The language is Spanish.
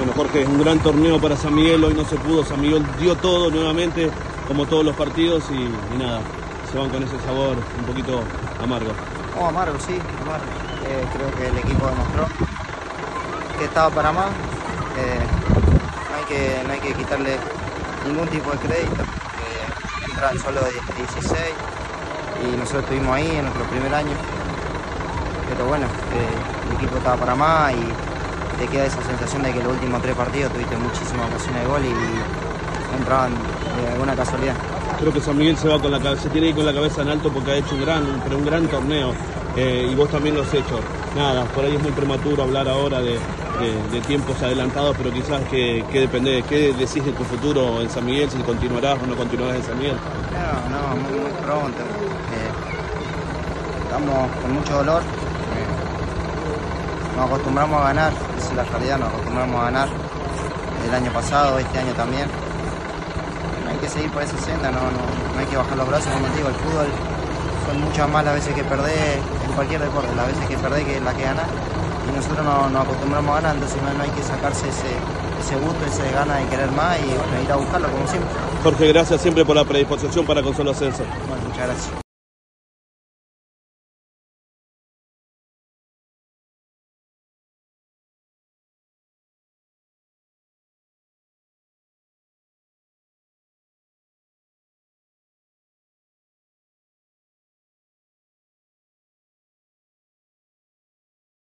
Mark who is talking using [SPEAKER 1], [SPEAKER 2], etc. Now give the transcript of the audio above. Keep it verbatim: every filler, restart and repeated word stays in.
[SPEAKER 1] Bueno, Jorge, es un gran torneo para San Miguel, hoy no se pudo, San Miguel dio todo nuevamente, como todos los partidos, y, y nada, se van con ese sabor un poquito amargo.
[SPEAKER 2] Oh, amargo, sí, amargo. Eh, creo que el equipo demostró que estaba para más. Eh, no, hay que, no hay que quitarle ningún tipo de crédito. Eh, entran solo de dieciséis y nosotros estuvimos ahí en nuestro primer año. Pero bueno, eh, el equipo estaba para más y te queda esa sensación de que los últimos tres partidos tuviste muchísimas ocasiones de gol y no entraban de alguna casualidad.
[SPEAKER 1] Creo que San Miguel se va con la se tiene que ir con la cabeza en alto porque ha hecho un gran, pero un gran torneo, eh, y vos también lo has hecho. Nada, por ahí es muy prematuro hablar ahora de, de, de tiempos adelantados, pero quizás que, que depende, ¿qué decís de tu futuro en San Miguel? Si continuarás o no continuarás en San Miguel.
[SPEAKER 2] No, no, muy, muy pronto. Eh, estamos con mucho dolor. Eh, nos acostumbramos a ganar, esa es la realidad, nos acostumbramos a ganar el año pasado, este año también. Hay que seguir por esa senda, no, no, no hay que bajar los brazos, como te digo, el fútbol son muchas más las veces que perdés en cualquier deporte, las veces que perdés que las que ganás, y nosotros no, nos acostumbramos a ganar, entonces no, no hay que sacarse ese, ese gusto, ese ganas de querer más y bueno, ir a buscarlo como siempre.
[SPEAKER 1] Jorge, gracias siempre por la predisposición para Consuelo Ascenso.
[SPEAKER 2] Bueno, muchas gracias.